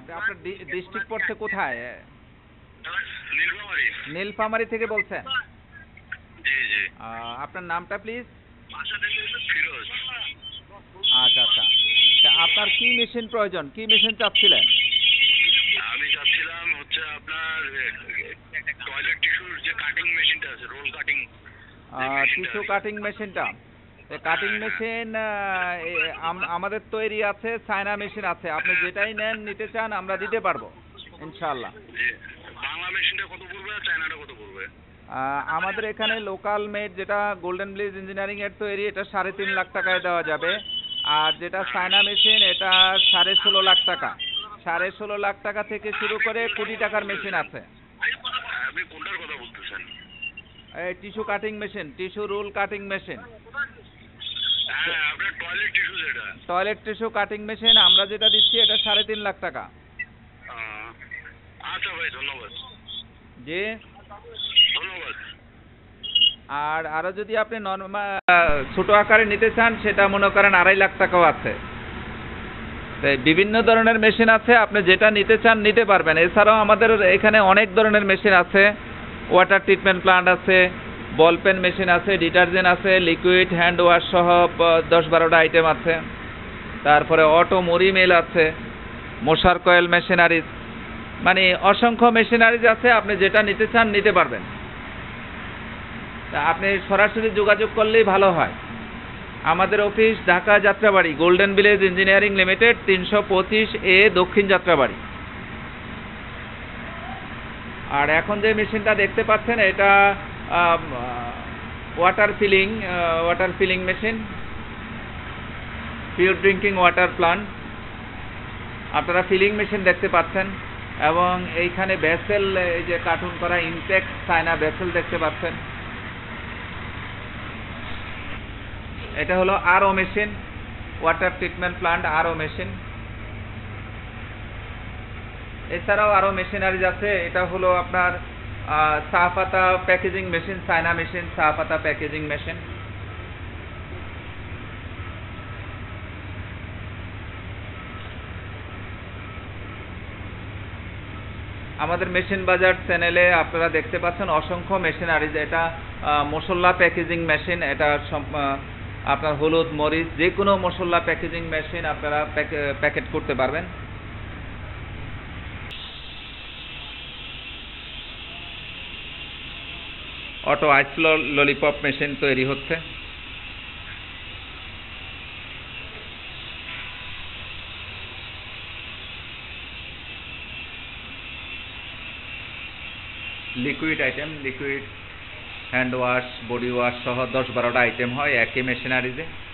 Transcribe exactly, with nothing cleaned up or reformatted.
আপনি আপনার ডিস্ট্রিক্ট পড়ছে কোথায়? নীলফামারী। নীলফামারী থেকে বলছেন? জি জি। আপনার নামটা প্লিজ? ফিরোজ। আচ্ছা আচ্ছা, আপনার কি মেশিন প্রয়োজন, কি মেশিন চাচ্ছিলেন? আমি চাচ্ছিলাম হচ্ছে আপনার টয়লেট টিস্যুর যে কাটিং মেশিনটা আছে, রোল কাটিং টিস্যু কাটিং মেশিনটা। কাটিং মেশিন আমাদের তৈরি আছে, চায়না মেশিন আছে, আপনি যেটাই নেন নিতে চান আমরা দিতে পারবো ইনশাআল্লাহ। বাংলা মেশিনটা কত পড়বে আর চায়নাটা কত পড়বে? আমাদের এখানে লোকাল মেড যেটা গোল্ডেন ব্লিজ ইঞ্জিনিয়ারিং এর তৈরি, এটা সাড়ে তিন লাখ টাকায় দেওয়া যাবে। আর যেটা চায়না মেশিন এটা সাড়ে ষোলো লাখ টাকা। সাড়ে ষোলো লাখ টাকা থেকে শুরু করে কোটি টাকার মেশিন আছে। আপনি কোনটার কথা বলতেছেন? এই tissue cutting machine, tissue roll cutting machine. হ্যাঁ, আপনার টয়লেট টিস্যু যেটা। টয়লেট টিস্যু কাটিং মেশিন আমরা যেটা দিচ্ছি এটা সাড়ে তিন লাখ টাকা। আচ্ছা ভাই, ধন্যবাদ। জি ধন্যবাদ। আর আরো যদি আপনি নরমাল ছোট আকারে নিতে চান সেটা মনে করেন আড়াই লাখ টাকাও আছে। বিভিন্ন ধরনের মেশিন আছে, আপনি যেটা নিতে চান নিতে পারবেন। এছাড়াও আমাদের এখানে অনেক ধরনের মেশিন আছে, ওয়াটার ট্রিটমেন্ট প্লান্ট আছে, বল পেন মেশিন আছে, ডিটারজেন্ট আছে, লিকুইড হ্যান্ড ওয়াশ সহ দশ বারোটা আইটেম আছে। তারপরে অটো মুড়ি মিল আছে, মশার কয়েল মেশিনারিজ, মানে অসংখ্য মেশিনারিজ আছে, আপনি যেটা নিতে চান নিতে পারবেন। আপনি সরাসরি যোগাযোগ করলেই ভালো হয়। আমাদের office Dhaka Jatrabari, golden village engineering limited, তিনশো পঁচিশ এ দক্ষিণ যাত্রাবাড়ি। আর এখন যে মেশিনটা দেখতে পাচ্ছেন এটা water filling water filling machine, pure drinking water plant. আপনারা ফিলিং মেশিন দেখতে পাচ্ছেন এবং এইখানে ভেসেল, এই যে কার্টুন করা ইনটেক্স চায়না ভেসেল দেখতে পাচ্ছেন। এটা হলো আরও মেশিন, ওয়াটার ট্রিটমেন্ট প্লান্ট আরও মেশিন। এছাড়াও আরও মেশিনারিজ আছে। এটা হলো আপনার চা পাতা প্যাকেজিং মেশিন, চায়না মেশিন, চা পাতা প্যাকেজিং মেশিন। আমাদের মেশিন বাজার চ্যানেলে আপনারা দেখতে পাচ্ছেন অসংখ্য মেশিনারিজ। এটা মশলা প্যাকেজিং মেশিন, এটা আপনার হলুদ মরিচ যে কোনো মশলা প্যাকেজিং মেশিন আপনারা প্যাকেট করতে পারবেন। অটো আইস ললিপপ মেশিন তৈরি হচ্ছে। Liquid item, liquid hand wash, body wash সহ দশ বারোটা আইটেম হয় একই মেশিনারিজে।